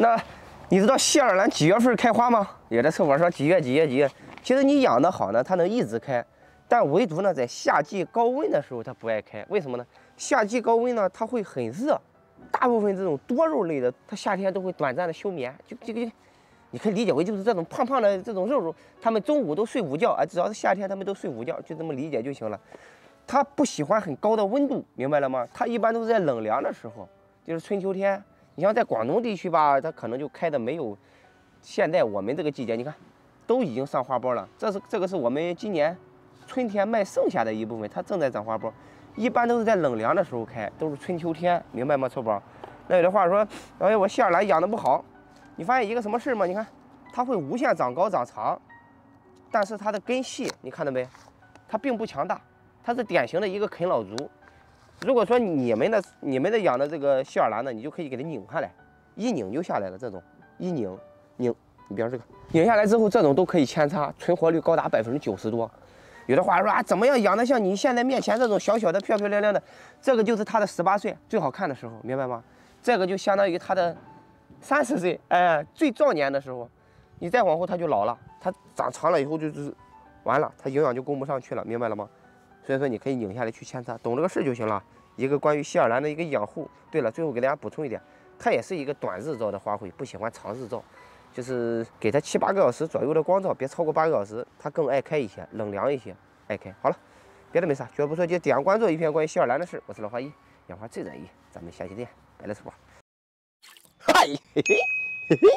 那你知道希尔兰几月份开花吗？也在测谎说几月。其实你养的好呢，它能一直开，但唯独呢在夏季高温的时候它不爱开。为什么呢？夏季高温呢，它会很热，大部分这种多肉类的，它夏天都会短暂的休眠。你可以理解为就是这种胖胖的这种肉，它们中午都睡午觉啊，只要是夏天它们都睡午觉，就这么理解就行了。它不喜欢很高的温度，明白了吗？它一般都是在冷凉的时候，就是春秋天。你像在广东地区吧，它可能就开的没有现在我们这个季节，你看都已经上花苞了。这个是我们今年春天卖剩下的一部分，它正在长花苞。一般都是在冷凉的时候开，都是春秋天，明白吗？臭宝。那有的话说，哎，我希尔兰养的不好，你发现一个什么事吗？你看它会无限长高长长，但是它的根系你看到没？它并不强大，它是典型的一个啃老族。如果说你们的养的这个希尔兰呢，你就可以给它拧下来，一拧就下来了。这种一拧，你比方这个拧下来之后，这种都可以扦插，存活率高达90%多。有的话说啊，怎么样养的像你现在面前这种小小的漂漂亮亮的，这个就是它的18岁最好看的时候，明白吗？这个就相当于它的30岁，哎，最壮年的时候。你再往后它就老了，它长长了以后就是完了，它营养就供不上去了，明白了吗？所以说你可以拧下来去扦插，懂这个事就行了。一个关于希尔兰的一个养护。对了，最后给大家补充一点，它也是一个短日照的花卉，不喜欢长日照，就是给它7、8个小时左右的光照，别超过8个小时，它更爱开一些，冷凉一些，爱开。好了，别的没啥，绝不说就点上关注一篇关于希尔兰的事。我是老花一，养花最专一，咱们下期见，拜了，吃饱。嗨，嘿嘿嘿嘿。